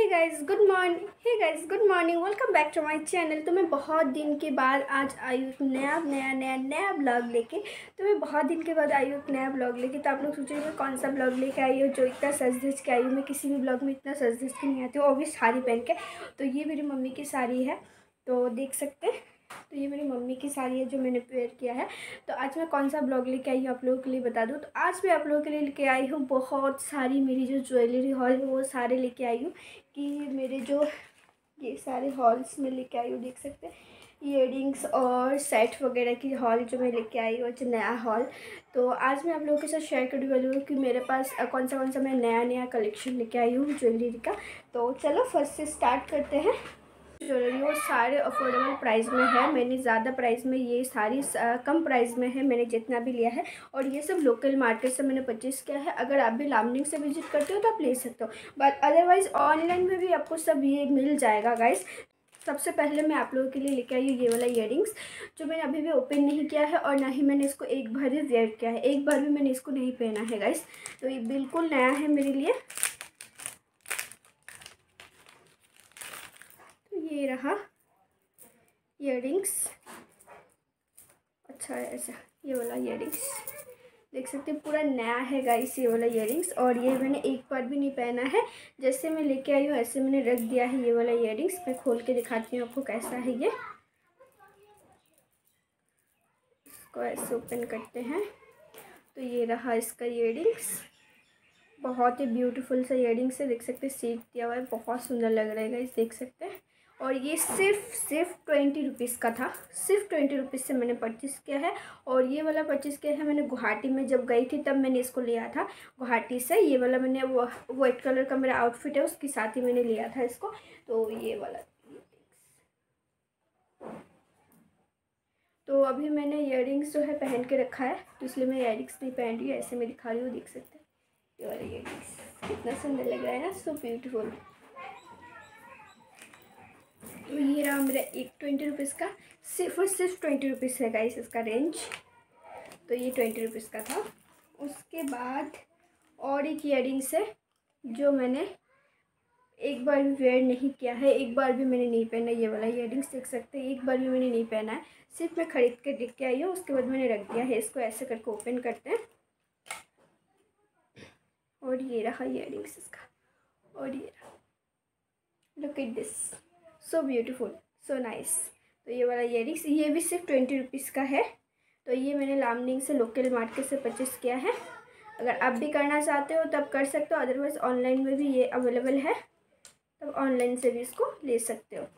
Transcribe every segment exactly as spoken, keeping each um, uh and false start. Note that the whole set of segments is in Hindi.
Hey guys good morning hey guys good morning welcome back to my channel. तो मैं बहुत दिन के बाद आज आई हूँ एक नया नया नया नया ब्लॉग लेके। तो मैं बहुत दिन के बाद आई हूँ एक नया ब्लॉग लेके। तो आप लोग सोच रहे हो कौन सा ब्लॉग लेके आई हो जो इतना सज धज के आई हूँ। मैं किसी भी ब्लॉग में इतना सज धज के नहीं आती हूँ, और भी साड़ी पहन के। तो ये मेरी मम्मी की साड़ी है, तो देख सकते हैं। तो ये मेरी मम्मी की साड़ी है जो मैंने वेयर किया है। तो आज मैं कौन सा ब्लॉग लेके आई हूँ आप लोगों के लिए बता दूँ। तो आज मैं आप लोगों के लिए लेके आई हूँ बहुत सारी मेरी जो ज्वेलरी हॉल है वो सारे लेके आई हूँ। कि मेरे जो ये सारे हॉल्स में लेके आई हूँ, देख सकते हैं ईयरिंग्स और सेट वगैरह की हॉल जो मैं लेके आई हूँ, जो नया हॉल। तो आज मैं आप लोगों के साथ शेयर करने वाली हूँ कि मेरे पास कौन सा कौन सा मैं नया नया कलेक्शन लेके आई हूँ ज्वेलरी का। तो चलो फर्स्ट से स्टार्ट करते हैं। ज्वेलरी वो सारे अफोर्डेबल प्राइस में है। मैंने ज़्यादा प्राइस में ये सारी कम प्राइस में है मैंने जितना भी लिया है। और ये सब लोकल मार्केट से मैंने परचेज़ किया है। अगर आप भी लामनिंग से विजिट करते हो तो आप ले सकते हो, बट अदरवाइज़ ऑनलाइन में भी आपको सब ये मिल जाएगा गाइस। सबसे पहले मैं आप लोगों के लिए लेके आई हूँ ये वाला ईयरिंग्स, जो मैंने अभी भी ओपन नहीं किया है और ना ही मैंने इसको एक बार भी वेयर किया है। एक बार भी मैंने इसको नहीं पहना है गाइस। तो ये बिल्कुल नया है मेरे लिए। तो ये रहा ईयरिंग्स। अच्छा है ऐसा, ये वाला ईयरिंग्स देख सकते हैं पूरा नया है गाइस ये वाला ईयरिंग्स। और ये मैंने एक बार भी नहीं पहना है, जैसे मैं लेके आई हूँ ऐसे मैंने रख दिया है ये वाला ईयरिंग्स। मैं खोल के दिखाती हूँ आपको कैसा है ये। इसको ऐसे ओपन करते हैं तो ये रहा इसका ईयरिंग्स। बहुत ही ब्यूटीफुल सा ईयरिंग्स है, देख सकते हैं सीट दिया हुआ है, बहुत सुंदर लग रहा है गाइस, देख सकते हैं। और ये सिर्फ सिर्फ ट्वेंटी रुपीज़ का था, सिर्फ ट्वेंटी रुपीज़ से मैंने परचेज़ किया है। और ये वाला परचेज़ किया है मैंने गुवाहाटी में जब गई थी, तब मैंने इसको लिया था गुवाहाटी से। ये वाला मैंने वो वाइट कलर का मेरा आउटफिट है उसके साथ ही मैंने लिया था इसको। तो ये वाला तो अभी मैंने ईयरिंग्स जो है पहन के रखा है, तो इसलिए मैं ईयरिंग्स नहीं पहन रही हूँ, ऐसे मैं दिखा रही हूँ, देख सकते हैं ये वाला ईयरिंग्स कितना सुंदर लग रहा है ना, सो ब्यूटीफुल। तो ये रहा मेरा एक ट्वेंटी रुपीज़ का, सिर्फ और सिर्फ ट्वेंटी रुपीज़ है गाइस इसका रेंज। तो ये ट्वेंटी रुपीज़ का था। उसके बाद और एक ईयरिंग्स है जो मैंने एक बार भी वेयर नहीं किया है, एक बार भी मैंने नहीं पहना। ये वाला ईयरिंग्स देख सकते हैं, एक बार भी मैंने नहीं पहना है, सिर्फ मैं ख़रीद के देख के आई हूँ, उसके बाद मैंने रख दिया है इसको। ऐसे करके ओपन करते हैं और ये रहा ईयरिंग्स इसका। और ये रहा, look at this, so beautiful, so nice. तो ये वाला ईयरिंग्स ये भी सिर्फ ट्वेंटी रुपीज़ का है। तो ये मैंने लामनिंग से लोकल मार्केट से परचेज़ किया है। अगर आप भी करना चाहते हो तब कर सकते हो, अदरवाइज़ ऑनलाइन में भी ये अवेलेबल है, तब ऑनलाइन से भी इसको ले सकते हो।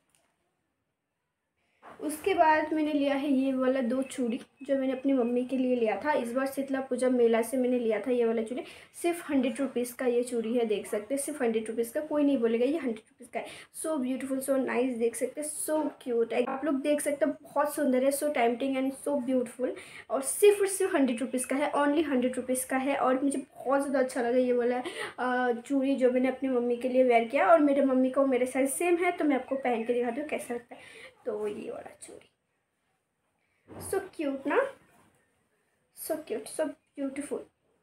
उसके बाद मैंने लिया है ये वाला दो चूड़ी जो मैंने अपनी मम्मी के लिए लिया था। इस बार शीतला पूजा मेला से मैंने लिया था ये वाला चूड़ी। सिर्फ हंड्रेड रुपीज़ का ये चूड़ी है, देख सकते हैं सिर्फ हंड्रेड रुपीज़ का, कोई नहीं बोलेगा ये हंड्रेड रुपीज़ का है। सो ब्यूटीफुल, सो नाइस, देख सकते हैं सो क्यूट है, आप लोग देख सकते हैं बहुत सुंदर है, so tempting and so beautiful. और सिर्फ और सिर्फ हंड्रेड रुपीज़ का है, ओनली हंड्रेड रुपीज़ का है। और मुझे बहुत ज़्यादा अच्छा लगा ये वाला चूड़ी जो मैंने अपनी मम्मी के लिए वेयर किया। और मेरे मम्मी को मेरे साइज सेम है, तो मैं आपको पहन के दिखाती हूँ कैसा लगता है। तो ये वाला चूड़ी so cute ना, so cute, so beautiful,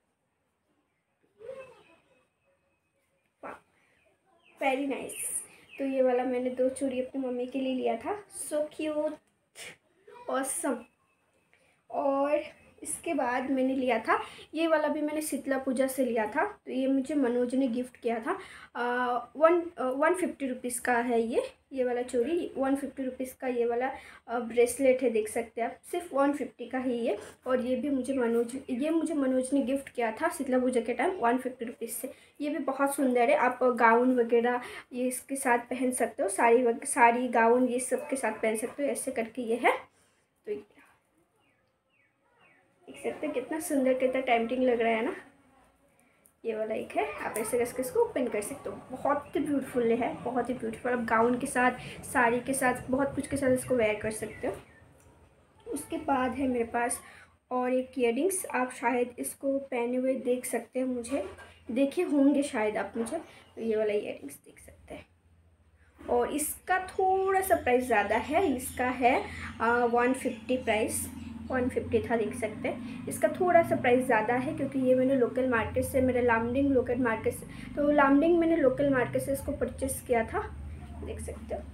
वाह, वेरी नाइस। तो ये वाला मैंने दो चूड़ी अपनी मम्मी के लिए लिया था, so cute, awesome। और इसके बाद मैंने लिया था ये वाला भी, मैंने शीतला पूजा से लिया था। तो ये मुझे मनोज ने गिफ्ट किया था। आ, वन वन फिफ्टी रुपीज़ का है ये ये वाला चूड़ी, वन फिफ्टी रुपीज़ का ये वाला ब्रेसलेट है, देख सकते हैं आप, सिर्फ वन फिफ्टी का ही ये। और ये भी मुझे मनोज ये मुझे मनोज ने गिफ्ट किया था शीतला पूजा के टाइम, वन फिफ्टी रुपीज़ से। ये भी बहुत सुंदर है, आप गाउन वगैरह ये इसके साथ पहन सकते हो, साड़ी साड़ी गाउन ये सब के साथ पहन सकते हो, ऐसे करके ये है। तो देख सकते हैं कितना सुंदर, कितना टेम्पटिंग लग रहा है ना। ये वाला एक है, आप ऐसे करके इसको ओपन कर सकते हो, बहुत ही ब्यूटीफुल है, बहुत ही ब्यूटीफुल। आप गाउन के साथ, साड़ी के साथ, बहुत कुछ के साथ इसको वेयर कर सकते हो। उसके बाद है मेरे पास और एक ईयरिंग्स, आप शायद इसको पहने हुए देख सकते हैं, मुझे देखे होंगे शायद आप मुझे। तो ये वाला ईयरिंग्स देख सकते हैं, और इसका थोड़ा सा प्राइस ज़्यादा है, इसका है one fifty price. One fifty था, देख सकते हैं। इसका थोड़ा सा प्राइस ज़्यादा है क्योंकि ये मैंने लोकल मार्केट से, मेरे लामडिंग लोकल मार्केट से, तो लामडिंग मैंने लोकल मार्केट से इसको परचेस किया था, देख सकते हो।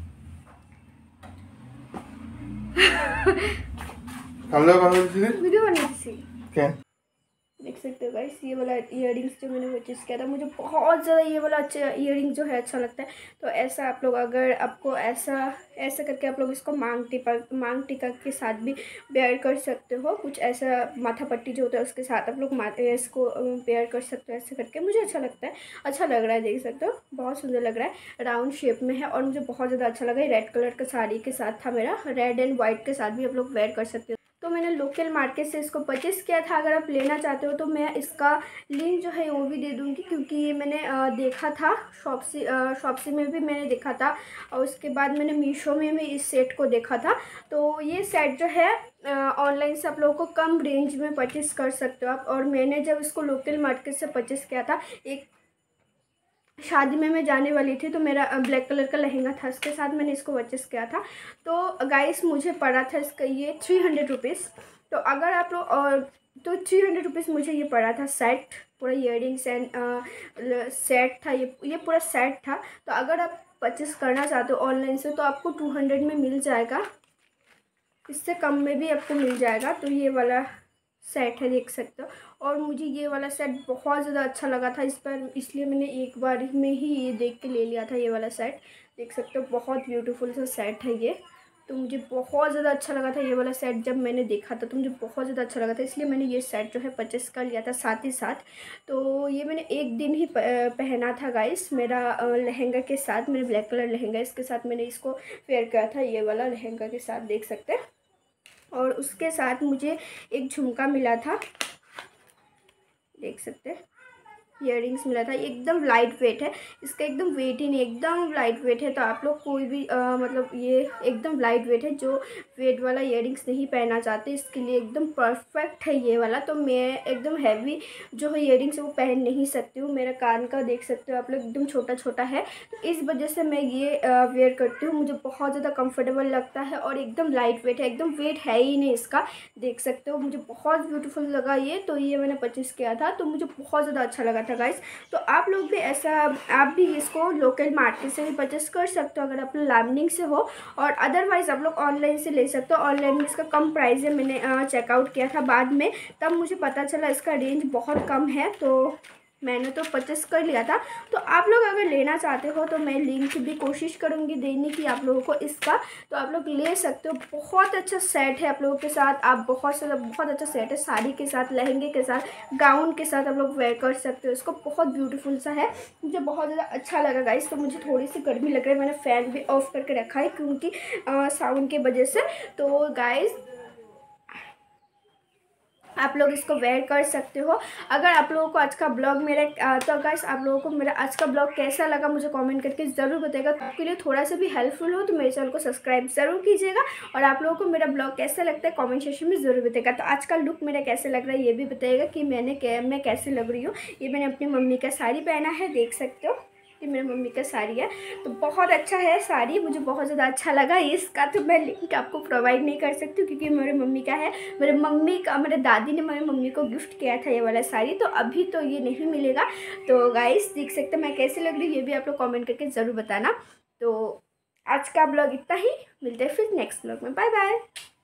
हम लोग वीडियो बनी थी क्या देख सकते हो गाइस। ये वाला इयररिंग्स जो मैंने परचेस किया था, मुझे बहुत ज़्यादा ये वाला अच्छा इयररिंग जो है अच्छा लगता है। तो ऐसा आप लोग, अगर आपको ऐसा ऐसा करके आप लोग इसको मांग टिका मांग टिका के साथ भी वेयर कर सकते हो। कुछ ऐसा माथा पट्टी जो होता है उसके साथ आप लोग इसको वेयर कर सकते हो ऐसे करके। मुझे अच्छा लगता है, अच्छा लग रहा है, देख सकते हो, बहुत सुंदर लग रहा है। राउंड शेप में है और मुझे बहुत ज़्यादा अच्छा लगा। रेड कलर का साड़ी के साथ था मेरा, रेड एंड वाइट के साथ भी आप लोग वेयर कर सकते हो। तो मैंने लोकल मार्केट से इसको परचेस किया था। अगर आप लेना चाहते हो तो मैं इसका लिंक जो है वो भी दे दूँगी, क्योंकि ये मैंने देखा था शॉपसी शॉपसी में भी मैंने देखा था, और उसके बाद मैंने मीशो में भी इस सेट को देखा था। तो ये सेट जो है ऑनलाइन से आप लोगों को कम रेंज में परचेस कर सकते हो आप। और मैंने जब इसको लोकल मार्केट से परचेस किया था, एक शादी में मैं जाने वाली थी, तो मेरा ब्लैक कलर का लहंगा था, उसके साथ मैंने इसको परचेस किया था। तो गाइस मुझे पड़ा था इसका ये थ्री हंड्रेड रुपीज़। तो अगर आप लोग और तो थ्री हंड्रेड रुपीज़ मुझे ये पड़ा था, सेट पूरा इयररिंग्स एंड सेट था, ये ये पूरा सेट था। तो अगर आप परचेस करना चाहते हो ऑनलाइन से तो आपको टू हंड्रेड में मिल जाएगा, इससे कम में भी आपको मिल जाएगा। तो ये वाला सेट है, देख सकते हो। और मुझे ये वाला सेट बहुत ज़्यादा अच्छा लगा था इस पर, इसलिए मैंने एक बार में ही ये देख के ले लिया था ये वाला सेट, देख सकते हो। बहुत ब्यूटीफुल सा सेट है ये, तो मुझे बहुत ज़्यादा अच्छा लगा था ये वाला सेट। जब मैंने देखा था तो मुझे बहुत ज़्यादा अच्छा लगा था, इसलिए मैंने ये सेट जो है परचेस कर लिया था साथ ही साथ। तो ये मैंने एक दिन ही पहना था गाइस, मेरा लहंगा के साथ, मेरे ब्लैक कलर लहंगा, इसके साथ मैंने इसको वेयर किया था, ये वाला लहंगा के साथ, देख सकते हैं। और उसके साथ मुझे एक झुमका मिला था, देख सकते हैं, इयररिंग्स मिला था। एकदम लाइट वेट है, इसका एकदम वेट ही नहीं, एकदम लाइट वेट है। तो आप लोग कोई भी आ, मतलब ये एकदम लाइट वेट है, जो वेट वाला इयररिंग्स नहीं पहनना चाहते इसके लिए एकदम परफेक्ट है ये वाला। तो मैं एकदम हैवी जो है इयररिंग्स वो पहन नहीं सकती हूँ। मेरा कान का देख सकते हो आप लोग, एकदम छोटा छोटा है, तो इस वजह से मैं ये वेयर करती हूँ। मुझे बहुत ज़्यादा कम्फर्टेबल लगता है और एकदम लाइट वेट है, एकदम वेट है ही नहीं इसका, देख सकते हो। मुझे बहुत ब्यूटीफुल लगा ये, तो ये मैंने परचेस किया था, तो मुझे बहुत ज़्यादा अच्छा लगा था गाइस। तो आप लोग भी ऐसा, आप भी इसको लोकल मार्केट से भी परचेस कर सकते हो अगर आप लामडिंग से हो, और अदरवाइज़ आप लोग ऑनलाइन से ले सकते हो। ऑनलाइन में इसका कम प्राइस है, मैंने चेकआउट किया था बाद में, तब मुझे पता चला इसका रेंज बहुत कम है, तो मैंने तो परचेस कर लिया था। तो आप लोग अगर लेना चाहते हो तो मैं लिंक भी कोशिश करूँगी देने की आप लोगों को इसका, तो आप लोग ले सकते हो। बहुत अच्छा सेट है आप लोगों के साथ, आप बहुत सारा बहुत अच्छा सेट है, साड़ी के साथ, लहंगे के साथ, गाउन के साथ आप लोग वेयर कर सकते हो इसको। बहुत ब्यूटीफुल सा है, मुझे बहुत ज़्यादा अच्छा लगा गाइस। तो मुझे थोड़ी सी गर्मी लग रही है, मैंने फ़ैन भी ऑफ करके रखा है क्योंकि साउंड की वजह से। तो गाइस आप लोग इसको वेयर कर सकते हो। अगर आप लोगों को आज का ब्लॉग मेरा तो गाइस आप लोगों को मेरा आज का ब्लॉग कैसा लगा मुझे कमेंट करके ज़रूर बताइएगा। तो आपके लिए थोड़ा सा भी हेल्पफुल हो तो मेरे चैनल को सब्सक्राइब ज़रूर कीजिएगा। और आप लोगों को मेरा ब्लॉग कैसा लगता है कमेंट सेक्शन में ज़रूर बताइएगा। तो आज का लुक मेरा कैसे लग रहा है ये भी बताइएगा कि मैंने कै मैं कैसे लग रही हूँ। ये मैंने अपनी मम्मी का साड़ी पहना है, देख सकते हो, ये मेरी मम्मी का साड़ी है। तो बहुत अच्छा है साड़ी, मुझे बहुत ज़्यादा अच्छा लगा। इसका तो मैं लिंक आपको प्रोवाइड नहीं कर सकती हूँ क्योंकि मेरे मम्मी का है, मेरे मम्मी का, मेरे दादी ने मेरी मम्मी को गिफ्ट किया था ये वाला साड़ी, तो अभी तो ये नहीं मिलेगा। तो गाइस देख सकते मैं कैसे लग रही हूँ ये भी आप लोग कॉमेंट करके ज़रूर बताना। तो आज का ब्लॉग इतना ही, मिलते हैं फिर नेक्स्ट ब्लॉग में, बाय बाय।